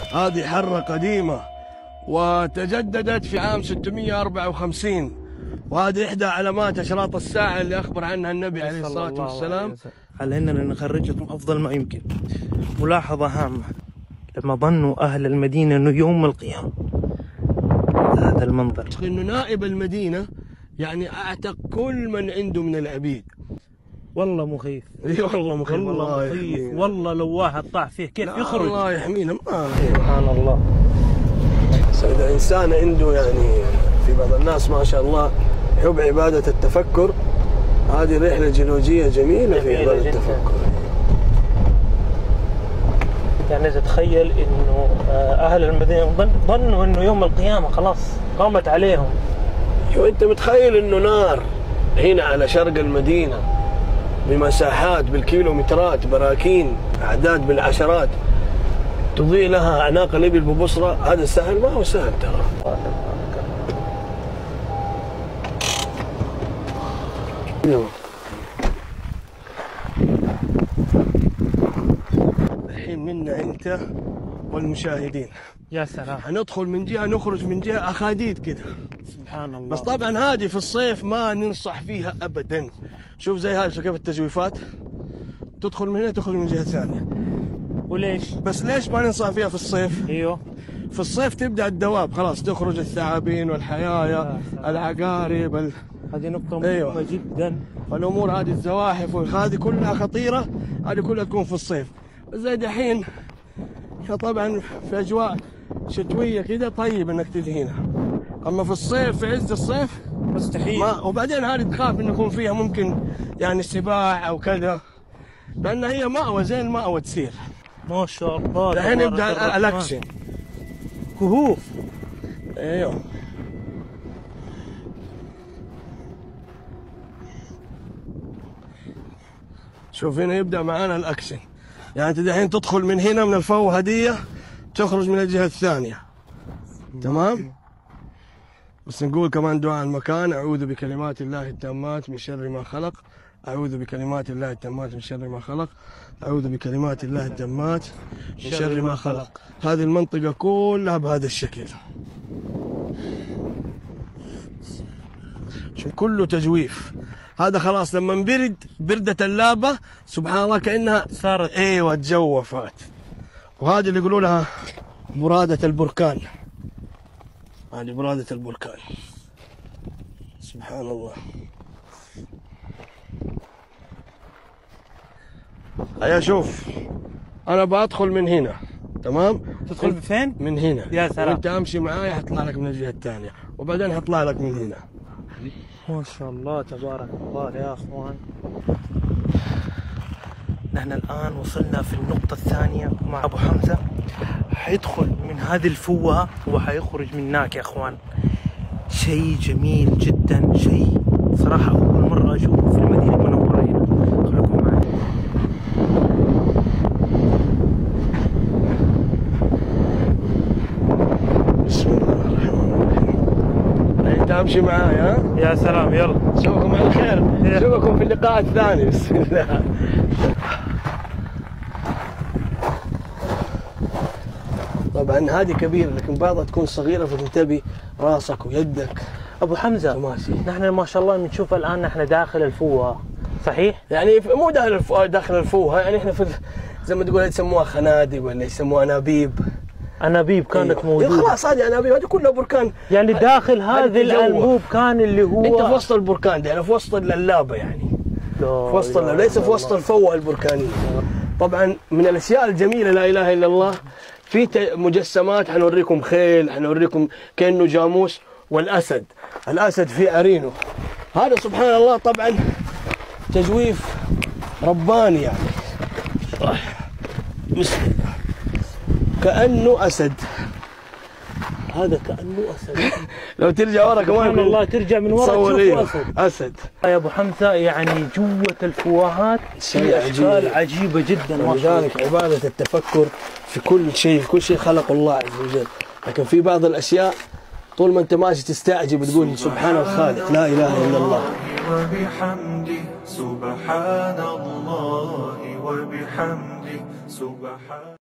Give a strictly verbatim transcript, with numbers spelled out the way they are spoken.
هذه حرة قديمة وتجددت في عام ستمئة وأربعة وخمسين، وهذه إحدى علامات أشراط الساعة اللي أخبر عنها النبي عليه الصلاة والسلام. على أننا نخرجكم أفضل ما يمكن. ملاحظة هامة، لما ظنوا أهل المدينة أنه يوم القيامة هذا المنظر، إنه نائب المدينة يعني أعتق كل من عنده من العبيد. والله مخيف. اي والله مخيف، والله مخيف. والله لو واحد طاح فيه كيف يخرج؟ الله يحمينا. ما سبحان الله. إذا إنسان عنده يعني، في بعض الناس ما شاء الله يحب عبادة التفكر، هذه رحلة جيولوجية جميلة في عبادة التفكر. يعني تتخيل إنه أهل المدينة ظنوا إنه يوم القيامة خلاص قامت عليهم. شو أنت متخيل إنه نار هنا على شرق المدينة بمساحات بالكيلومترات، براكين أعداد بالعشرات تضيء لها أعناق الإبل ببصرة؟ هذا سهل؟ ما هو سهل ترى. الحين منا أنت والمشاهدين. يا سلام. هندخل من جهة نخرج من جهة، أخاديد كده. سبحان الله. بس طبعا هذه في الصيف ما ننصح فيها أبدا. شوف زي هذه كيف التجويفات، تدخل من هنا تدخل من جهة ثانية. وليش؟ بس ليش ما ننصح فيها في الصيف؟ ايوه في الصيف تبدأ الدواب، خلاص تخرج الثعابين والحيايا العقارب ال... هذه نقطة مهمة. أيوة. جدا. فالأمور هذه الزواحف وهذه كلها خطيرة، هذه كلها تكون في الصيف. زي دحين طبعا في أجواء شتوية كده طيب انك تجي هنا، اما في الصيف في عز الصيف مستحيل. ما. وبعدين هذه تخاف انه يكون فيها ممكن يعني سباع او كذا، لان هي مأوى زي المأوى تصير. ما شاء الله. الحين يبدا الاكشن، كهوف. ايوه شوف هنا يبدا معانا الاكشن. يعني انت دحين تدخل من هنا من الفوهة هدية، تخرج من الجهة الثانية. تمام؟ بس نقول كمان دعاء المكان: أعوذ بكلمات الله التامات من شر ما خلق، أعوذ بكلمات الله التامات من شر ما خلق، أعوذ بكلمات الله التامات من شر ما خلق. هذه المنطقة كلها بهذا الشكل، شو كله تجويف. هذا خلاص لما برد بردة اللابة سبحان الله كأنها صارت ايوه تجوفت. وهذه اللي يقولوا لها برادة البركان، هذه برادة البركان. سبحان الله. هيا شوف، انا بدخل من هنا، تمام؟ تدخل فين؟ من هنا. يا سلام. وانت امشي معايا حطلع لك من الجهة الثانية، وبعدين حطلع لك من هنا. ما شاء الله تبارك الله يا اخوان. نحن الان وصلنا في النقطة الثانية مع ابو حمزة، حيدخل من هذه الفوهة وحيخرج من هناك يا اخوان. شيء جميل جدا، شيء صراحة اول مرة اشوفه في المدينة المنورة هنا. خليكم معي. بسم الله الرحمن الرحيم. انت امشي معايا. يا سلام. يلا اشوفكم على خير، اشوفكم في اللقاء الثاني. بسم الله. طبعا هذه كبيرة لكن بعضها تكون صغيرة فتنتبه راسك ويدك. ابو حمزة ماشي. نحن ما شاء الله بنشوف الان نحن داخل الفوهة، صحيح؟ يعني مو داخل الفوهة، داخل الفوهة يعني احنا في زي ما تقول يسموها خنادق ولا يسموها انابيب. انابيب كانت أيوه. موجودة. خلاص هذه انابيب، هذه كلها بركان. يعني داخل هذه الانبوب كان اللي هو انت في وسط البركان ده، يعني في وسط اللابة يعني. في وسط اللابة، ليس في وسط الفوهة البركانية. طبعا من الاشياء الجميلة لا اله الا الله، في مجسمات حنوريكم خيل، حنوريكم كأنه جاموس، والأسد، الأسد في عرينه. هذا سبحان الله طبعا تجويف رباني يعني. بسم الله. كأنه أسد، هذا كأنه أسد. لو ترجع ورا كمان سبحان الله، ترجع من ورا تشوف إيه أسد. أسد يا أبو حمزة يعني جوة الفوهات شيء أشكال عجيبة جدا. ولذلك عبادة التفكر في كل شيء، كل شيء خلق الله عز وجل. لكن في بعض الأشياء طول ما أنت ماشي تستعجب وتقول سبحان الخالق، لا إله إلا الله. وبحمده سبحان الله وبحمده سبحان